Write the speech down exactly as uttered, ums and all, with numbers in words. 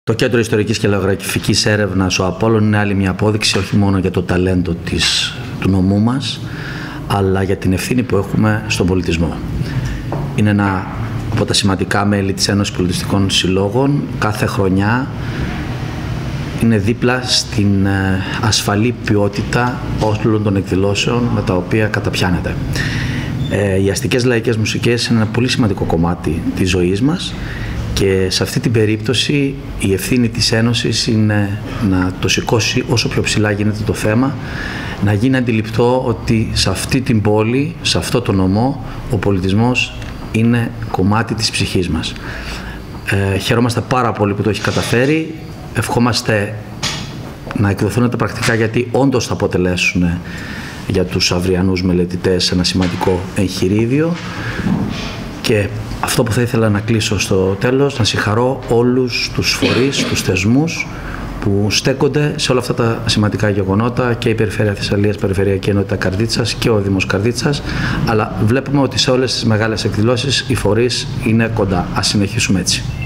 Το Κέντρο Ιστορικής και Λαογραφικής Έρευνας, ο Απόλλων, είναι άλλη μια απόδειξη όχι μόνο για το ταλέντο της, του νομού μας, αλλά για την ευθύνη που έχουμε στον πολιτισμό. Είναι ένα από τα σημαντικά μέλη της Ένωσης Πολιτιστικών Συλλόγων. Κάθε χρονιά είναι δίπλα στην ασφαλή ποιότητα όλων των εκδηλώσεων με τα οποία καταπιάνεται. Οι αστικές λαϊκές μουσικές είναι ένα πολύ σημαντικό κομμάτι της ζωής μας και σε αυτή την περίπτωση η ευθύνη της Ένωσης είναι να το σηκώσει όσο πιο ψηλά γίνεται το θέμα, να γίνει αντιληπτό ότι σε αυτή την πόλη, σε αυτό το νομό, ο πολιτισμός είναι κομμάτι της ψυχής μας. Ε, χαιρόμαστε πάρα πολύ που το έχει καταφέρει. Ευχόμαστε να εκδοθούν τα πρακτικά, γιατί όντως θα αποτελέσουν για τους αυριανούς μελετητές ένα σημαντικό εγχειρίδιο. Και αυτό που θα ήθελα να κλείσω στο τέλος, να συγχαρώ όλους τους φορείς, τους θεσμούς που στέκονται σε όλα αυτά τα σημαντικά γεγονότα, και η Περιφέρεια Θεσσαλίας, Περιφερειακή Ενότητα Καρδίτσας και ο Δήμος Καρδίτσας, αλλά βλέπουμε ότι σε όλες τις μεγάλες εκδηλώσεις οι φορείς είναι κοντά. Ας συνεχίσουμε έτσι.